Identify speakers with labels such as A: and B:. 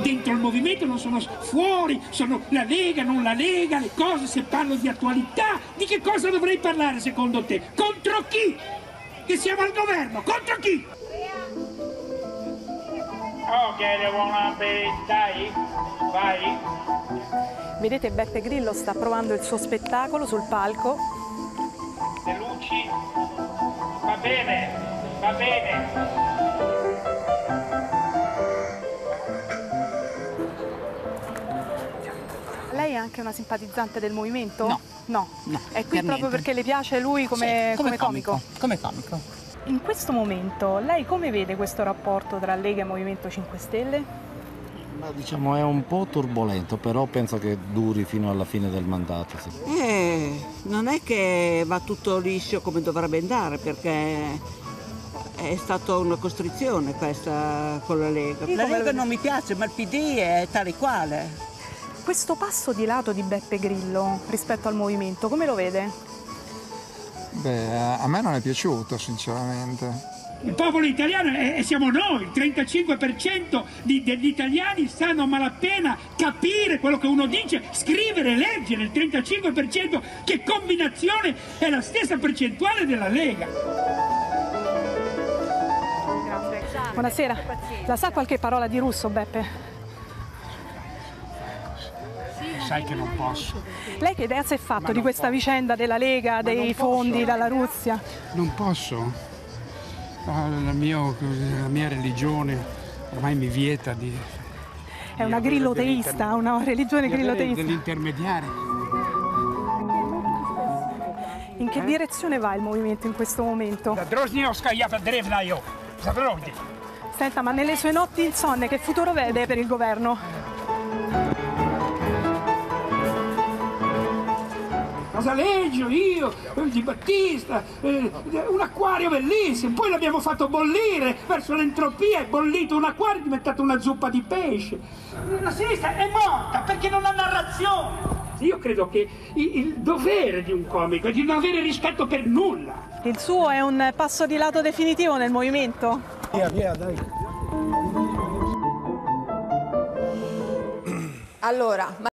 A: dentro il movimento, non sono fuori, sono la Lega, non la Lega, le cose, se parlo di attualità, di che cosa dovrei parlare secondo te? Contro chi? Che siamo al governo, contro chi?
B: Ok, dai, vai.
C: Vedete, Beppe Grillo sta provando il suo spettacolo sul palco.
B: Le luci, va bene, va bene.
C: Lei è anche una simpatizzante del movimento?
D: No.
C: No?
D: No,
C: È qui
D: per
C: proprio
D: niente.
C: perché le piace lui come,
D: Sì,
C: come comico?
D: Come comico.
C: In questo momento lei come vede questo rapporto tra Lega e Movimento 5 Stelle?
E: Ma diciamo è un po' turbolento, però penso che duri fino alla fine del mandato. Sì.
F: Non è che va tutto liscio come dovrebbe andare, perché è stata una costrizione questa con la Lega. La Lega non mi piace, ma il PD è tale e quale.
C: Questo passo di lato di Beppe Grillo rispetto al movimento, come lo vede?
G: Beh, a me non è piaciuto, sinceramente.
A: Il popolo italiano siamo noi, il 35% degli italiani sanno a malapena capire quello che uno dice, scrivere e leggere, il 35% che combinazione è la stessa percentuale della Lega.
C: Buonasera, la sa qualche parola di russo, Beppe?
A: Sai che non posso.
C: Lei che idea si è fatto di questa vicenda della Lega, dei fondi dalla Russia?
H: Non posso. La mia religione ormai mi vieta di...
C: È una grilloteista, una religione grilloteista.
H: Degli intermediari.
C: In che direzione va il movimento in questo momento? Senta, ma nelle sue notti insonne che futuro vede per il governo?
A: Casaleggio, io, Di Battista, un acquario bellissimo, poi l'abbiamo fatto bollire verso l'entropia, è bollito un acquario, è diventato una zuppa di pesce. La sinistra è morta perché non ha narrazione. Io credo che il dovere di un comico è di non avere rispetto per nulla.
C: Il suo è un passo di lato definitivo nel movimento?
H: Via, dai.
I: Allora,